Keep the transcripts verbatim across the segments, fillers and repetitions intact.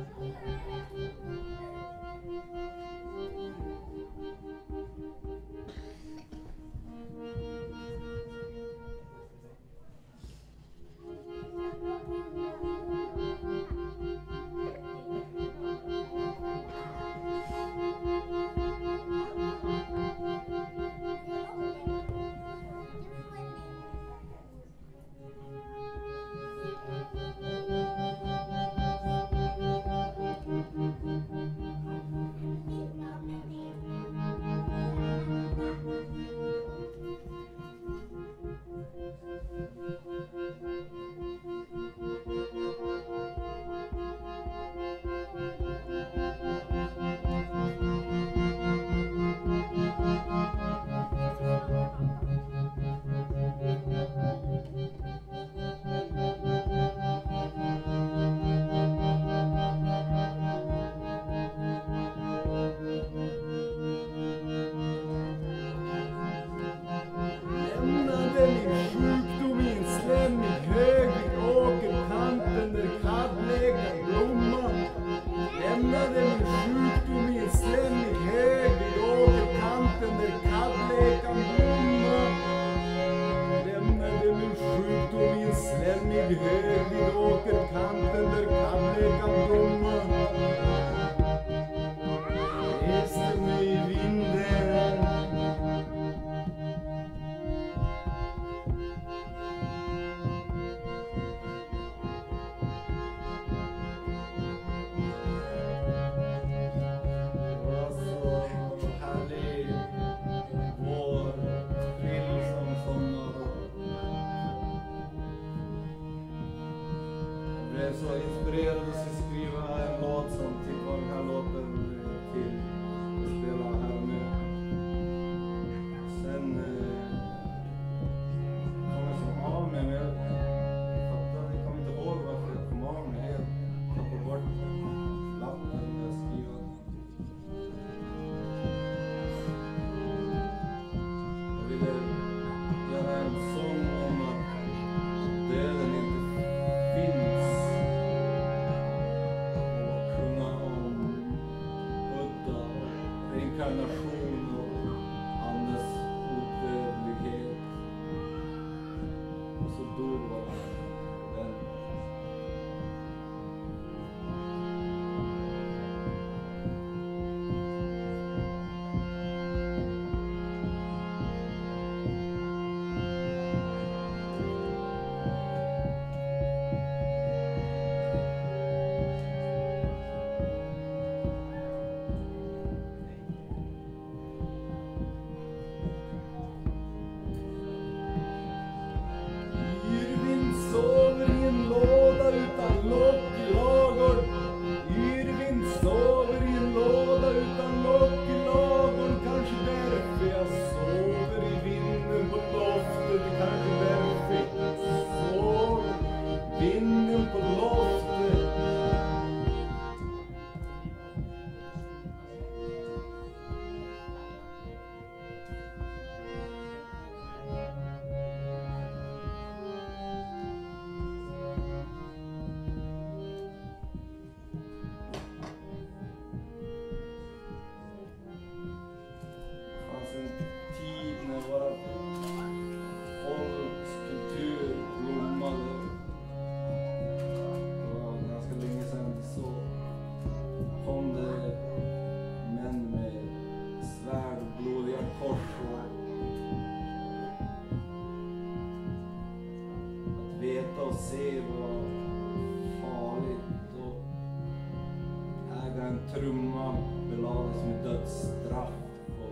trumma belades med dödsstraff och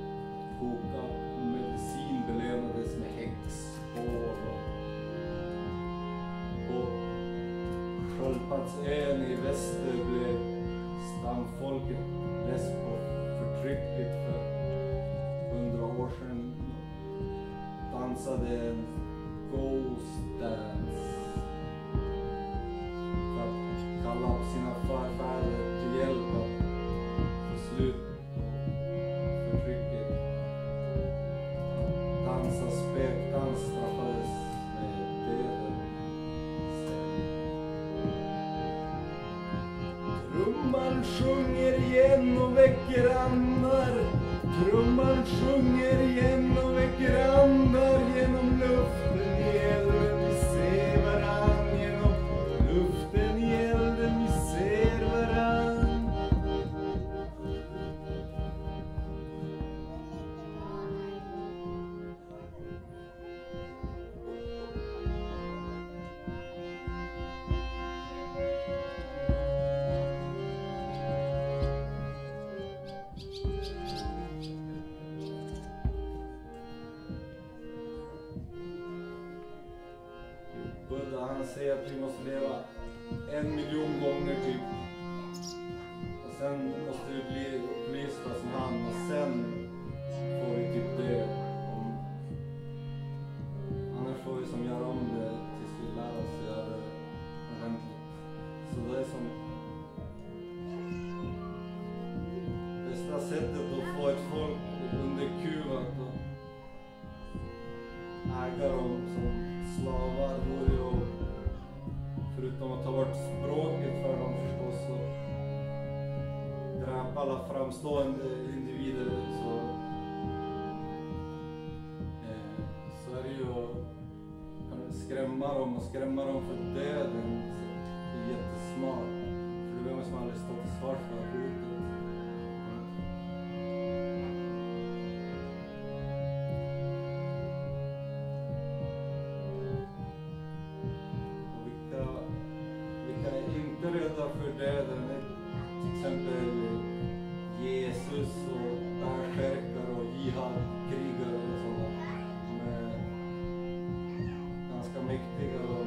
koka medicin belönades med häxspår och på Sköldpaddsön i väster blev stamfolket less på förtrycket för hundra år sedan och dansade en ghost dance för att kalla upp sina förfäder till hjälp att få slut på förtrycket. Att dansa spökdans straffades med döden. Trumman sjunger igen och väcker andar. Trumman sjunger igen och väcker andar. Genom luften i elden vi ser varann. Genom luften i elden vi ser varann. Buddha, han säger att vi måste leva en miljon gånger typ. Och sen måste vi bli upplysta som han. Och sen får vi typ dö. Om... Annars får vi som göra om det tills vi lär oss att göra det ordentligt. Så det är som bästa sättet att få ett folk underkuvat och äga dem som slavar vore ju, förutom att ta bort språket för dem förstås, så dräpa alla framstående individer, så, eh, så är det ju att skrämma dem och skrämma dem för döden. Så det är jättesmart, för det är vem som aldrig stått till svars för hotet. Rädda för döden, till exempel Jesus och bärsärkar och jihadkrigare och sådana. De är ganska mäktiga och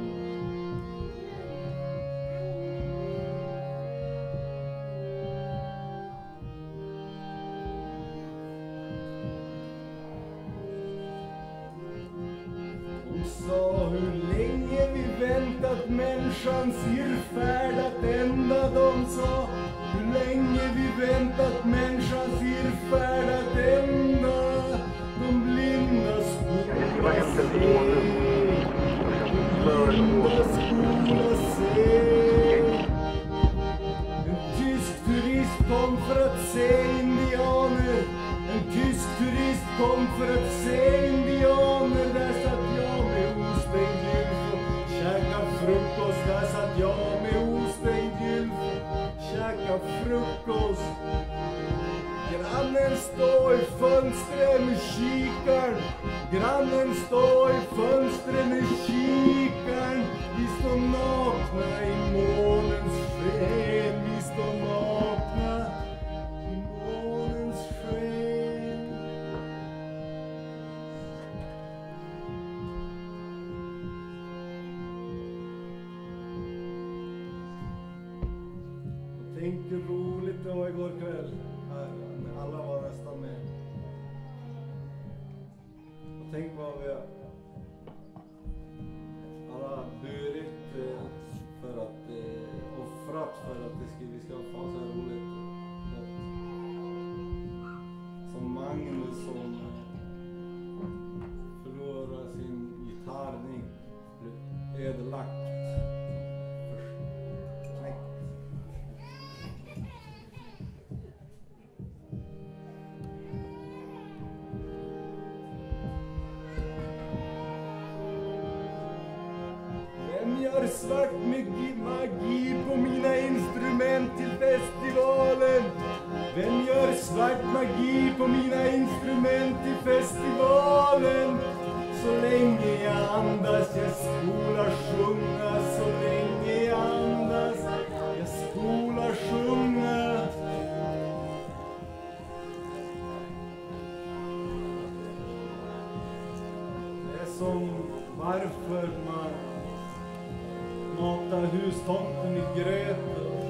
de sa hur länge vi väntat människans irrfärdat ända. De sa hur länge vi väntat människans irrfärdat ända. De blinda skola se, blinda skola se. En tysk turist kom för att se indianer. En tysk turist kom för att se indianer. Där satt jag med ostängd gylf och käka frukost. Där satt jag med ostängd gylf och käka frukost. Grannen står i fönstret med kikaren. Grannen står i fönstret med kikaren. Vi står nakna i månens sken. Vi står nakna i månens sken. Tänk hur roligt det var igår kväll. Här, när alla var nästan med. Och tänk vad vi alla burit eh, för att eh, offrat för att det ska, vi ska få så här roligt. Och, som Magnus som eh, förlorar sin gitarrning, blev ödelagt. Gör svart med magi på mina instrument till festivalen. Vem gör svart magi på mina instrument till festivalen? Så länge jag andas, jag skola sjunga. Så länge jag andas, jag skola sjunga. Det är som varför man matar hustomten i gröt och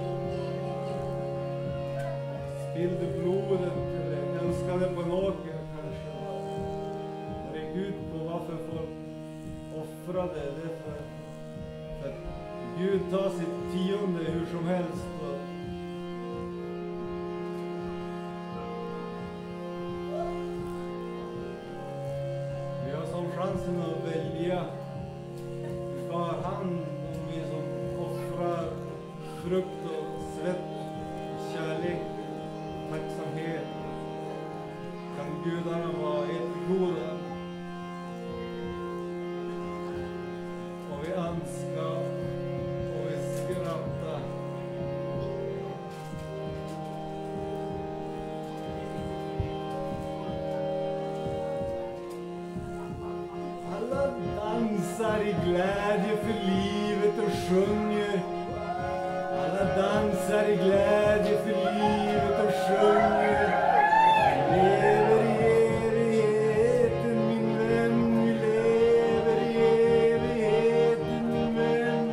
spillde blodet eller älskade på en åker kanske. Det är Gud på varför folk offrade det för, för att Gud tar sitt tionde hur som helst. Och vi har som chansen att välja för han. Vi som offrar frukt och svett gudarna var jättegoda. Och vi önskar och vi skrattar. Alla dansar i glädje för livet och sjunger. Alla dansar i glädje för livet och sjunger. Vi lever i evigheten min vän, vi lever i evigheten min vän.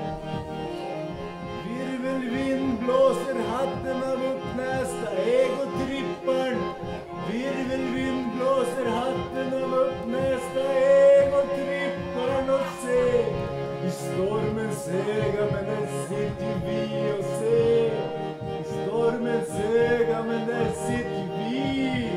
Virvelvind blåser hatten av uppnästa egotripparen. Virvelvind blåser hatten av uppnästa egotripparen och se. I stormens öga men där sitter vi och se. I stormens öga men där sitter vi.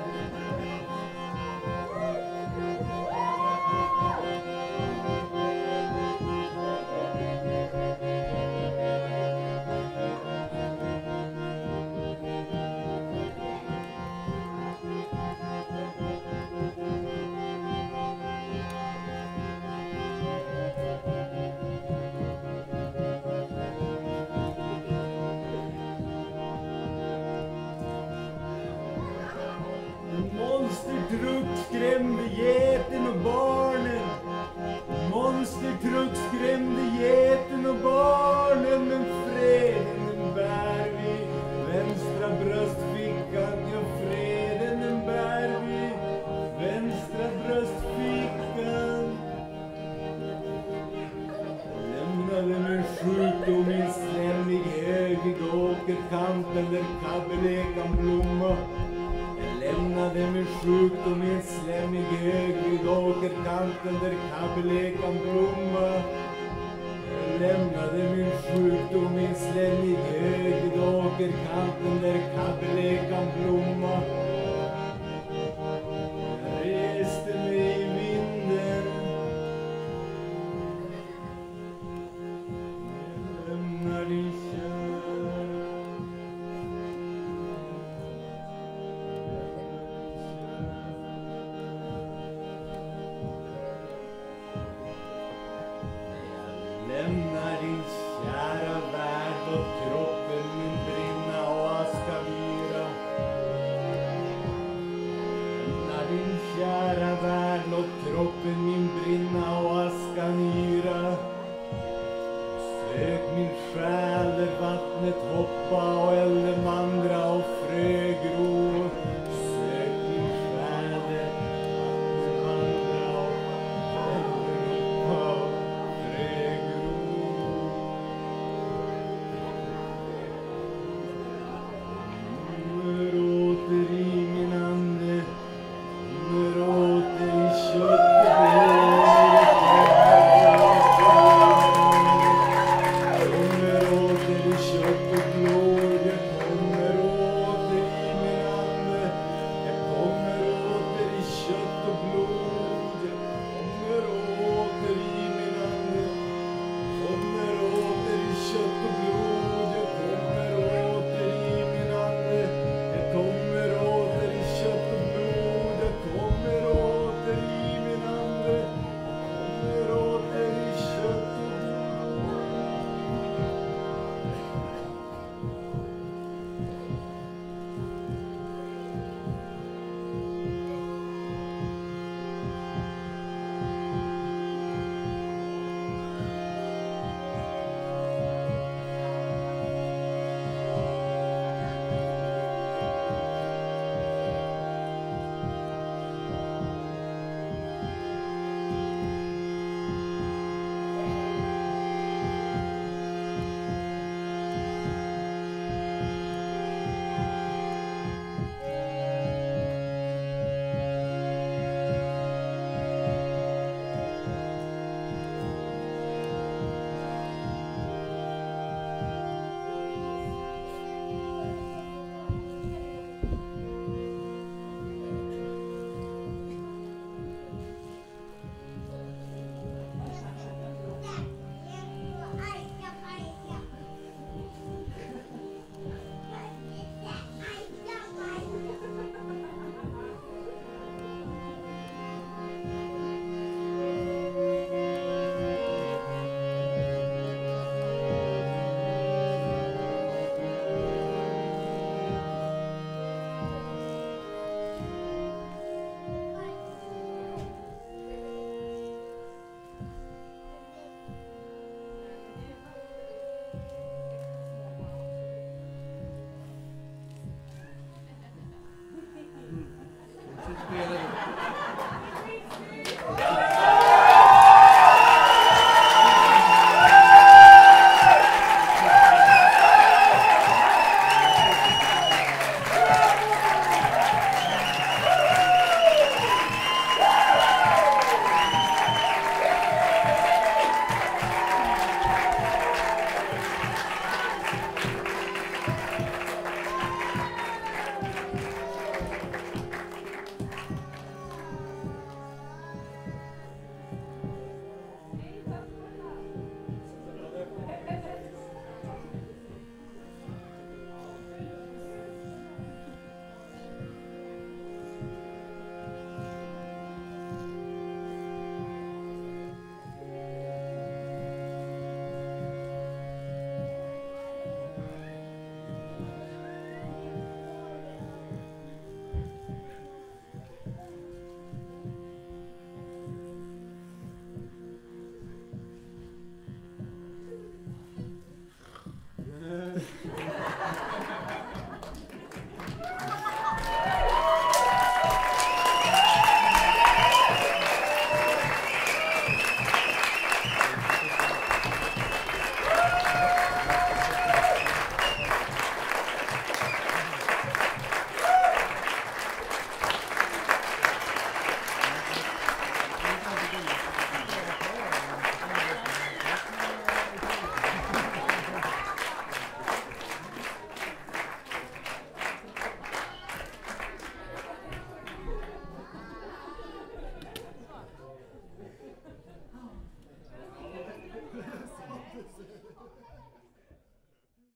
Monstertruck skrämde geten och barnen. Monstertruck skrämde geten och barnen. Men freden den bär vi vänstra bröstfickan. Ja, freden den bär vi vänstra bröstfickan. Lämnade min sjukdom i en slemmig hög vid åkerkanten där kabbelek kan blomma. Lämnade min sjukdom i en slemmig hög vid åkerkanten där kabbelek kan blomma. Jag lämnade min sjukdom i en slemmig hög vid åkerkanten där kabbelek kan blomma. Jag reste mig i vinden. Jag lämnar din lämnar din kära värld och kroppen min brinna och aska vyra. spelade